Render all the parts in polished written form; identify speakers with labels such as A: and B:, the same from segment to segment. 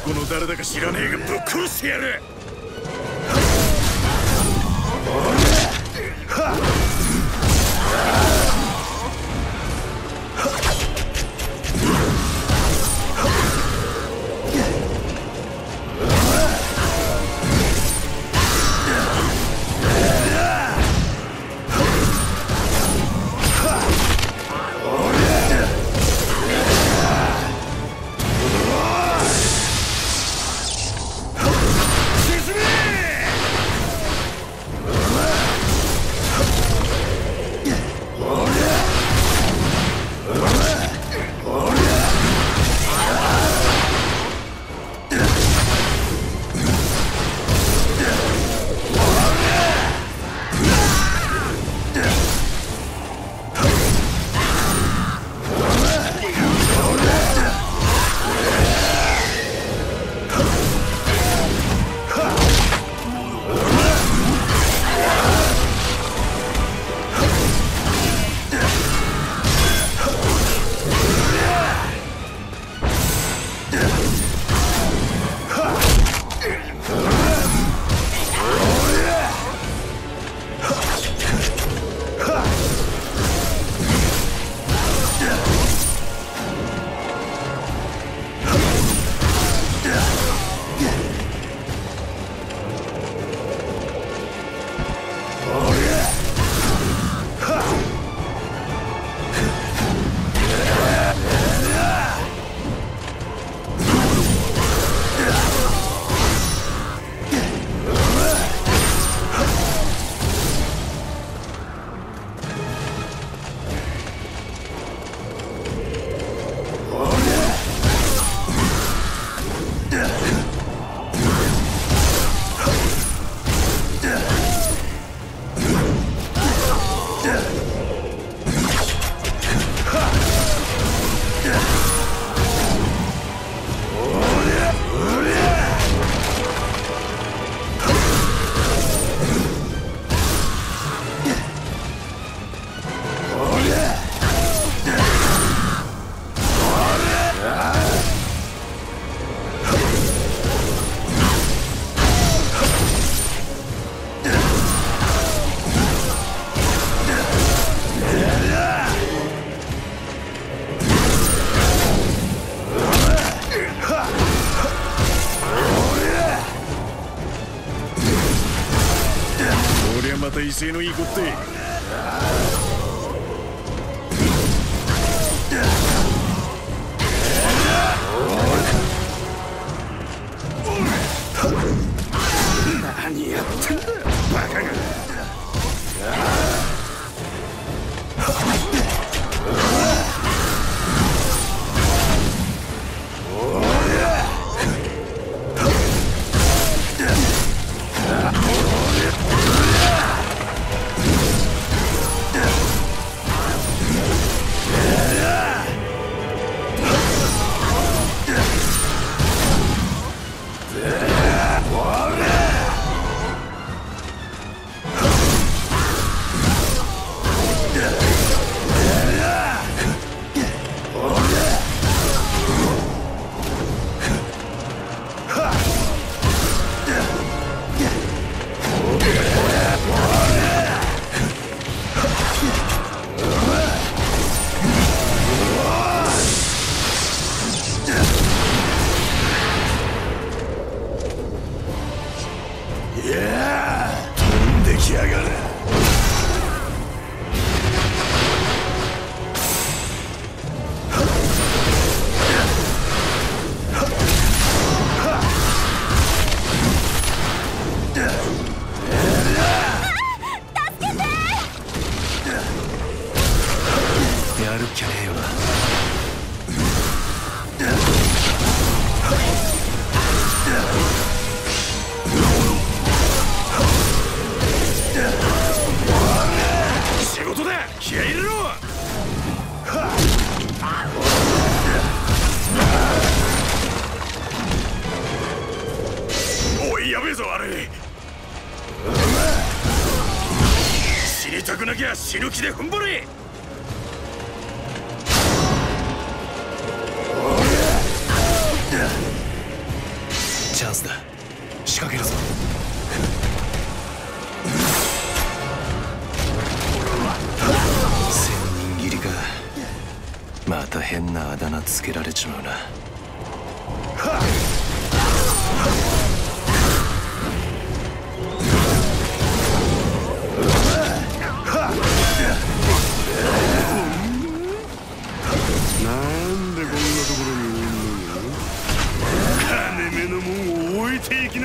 A: この誰だか知らねえがぶっ殺してやる。また威勢のいい子って。何やってんだバカが。死にたくなきゃ死ぬ気で踏ん張れ。
B: スだ。仕掛けるぞ。千人斬りか。また変なあだ名つけられちまうな。
A: なんでこんなところにいるの？金目のもんを置いていきな。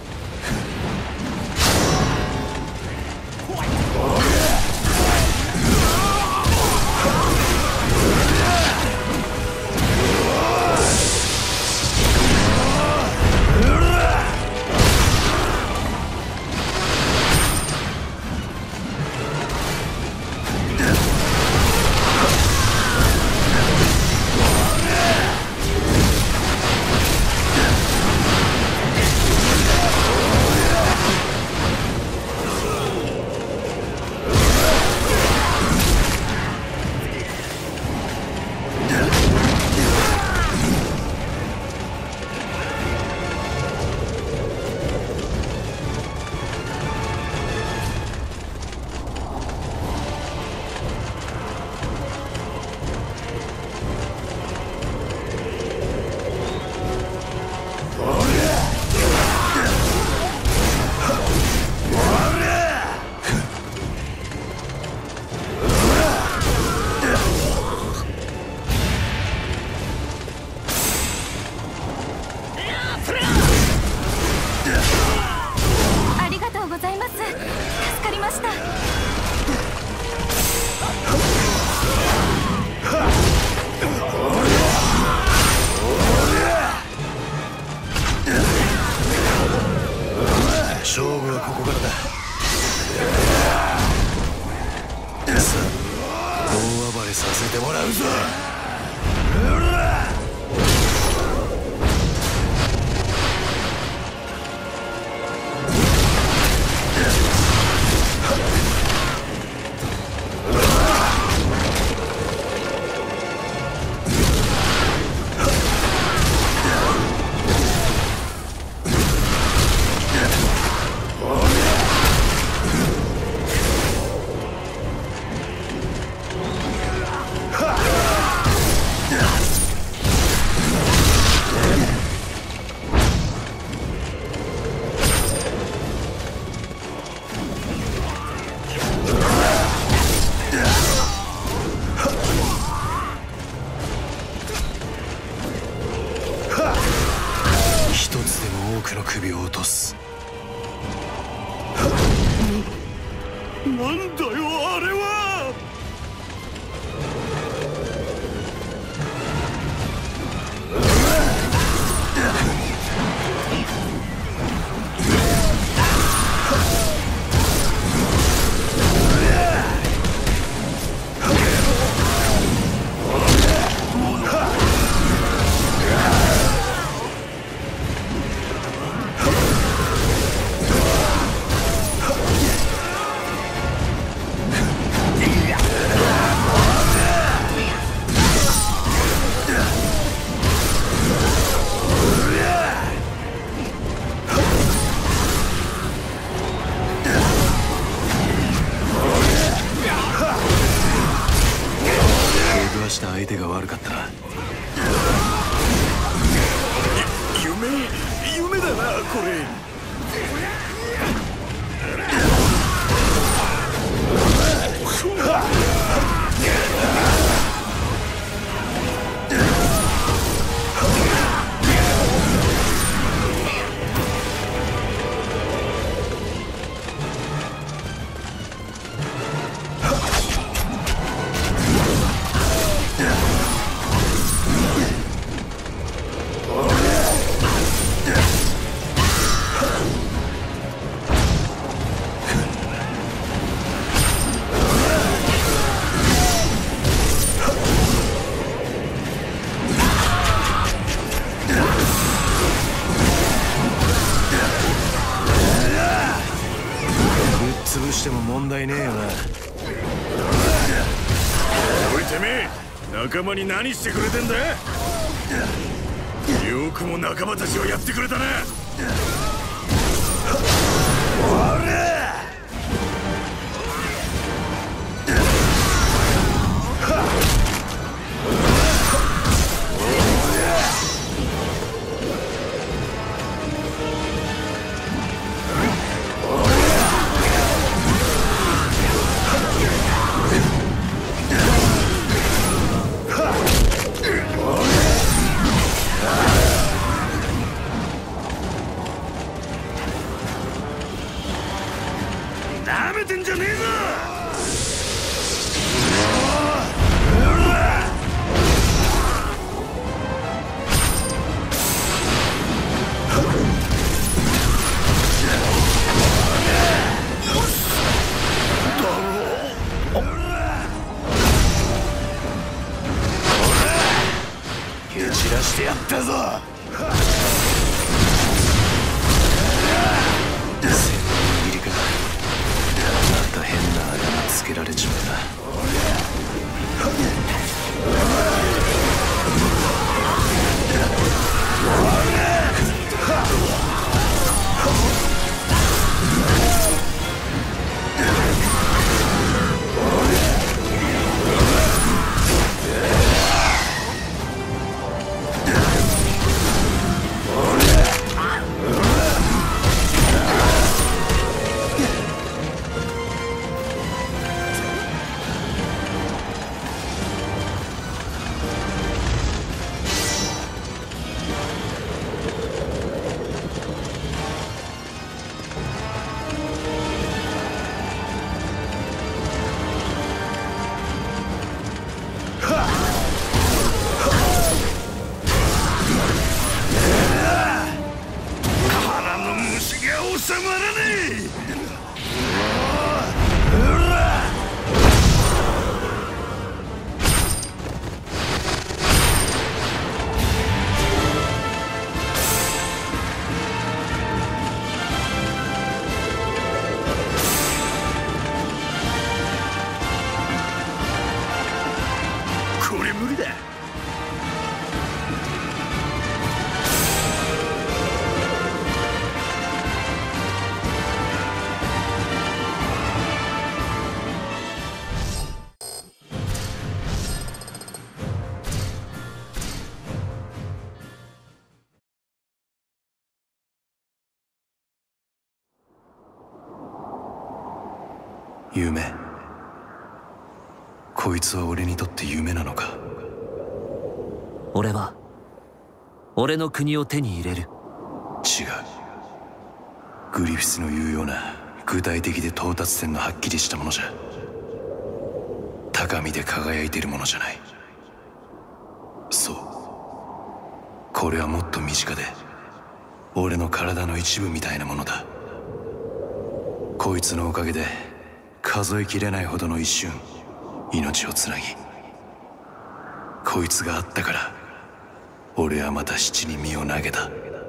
C: ありがとうございます。助かりました。
B: 勝負はここからだ。さあ、大暴れさせてもらうぞ。一つでも多くの首を落とす。
A: なんだよあれは。
B: した相手が悪かったな。
A: 夢だなこれ。
B: 潰しても問題ねえよな。
A: おいてめえ、仲間に何してくれてんだ。よくも仲間たちをやってくれたな。 なめてんじゃねえぞ。
B: 蹴散らしてやったぞ。また変なあだ名つけられちまうな。収まらねえ。これ無理だ。 夢。こいつは俺にとって夢なのか。
D: 俺は俺の国を手に入れる。
B: 違う。グリフィスの言うような具体的で到達点のはっきりしたものじゃ、高みで輝いているものじゃない。そう、これはもっと身近で俺の体の一部みたいなものだ。こいつのおかげで数えきれないほどの一瞬命をつなぎ、こいつがあったから俺はまた七に身を投げた。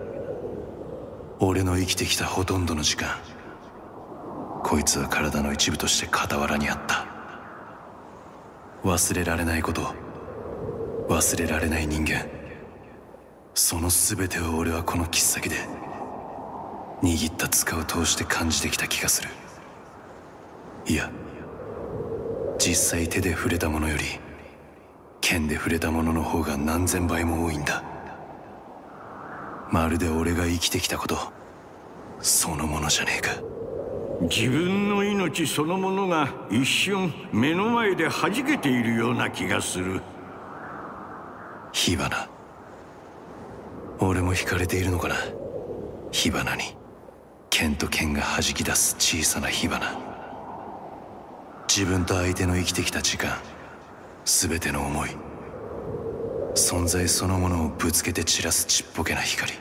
B: 俺の生きてきたほとんどの時間、こいつは体の一部として傍らにあった。忘れられないこと、忘れられない人間、その全てを俺はこの切っ先で握った塚を通して感じてきた気がする。いや、実際手で触れたものより剣で触れたものの方が何千倍も多いんだ。まるで俺が生きてきたことそのものじゃねえか。
A: 自分の命そのものが一瞬目の前で弾けているような気がする。
B: 火花。俺も惹かれているのかな。火花に。剣と剣が弾き出す小さな火花。自分と相手の生きてきた時間、全ての思い、存在そのものをぶつけて散らすちっぽけな光。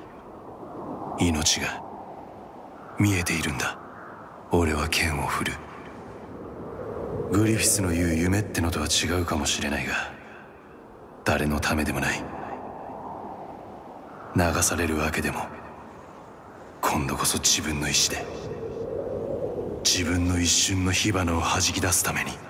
B: 命が見えているんだ。俺は剣を振る。グリフィスの言う夢ってのとは違うかもしれないが、誰のためでもない。流されるわけでも、今度こそ自分の意志で、自分の一瞬の火花を弾き出すために。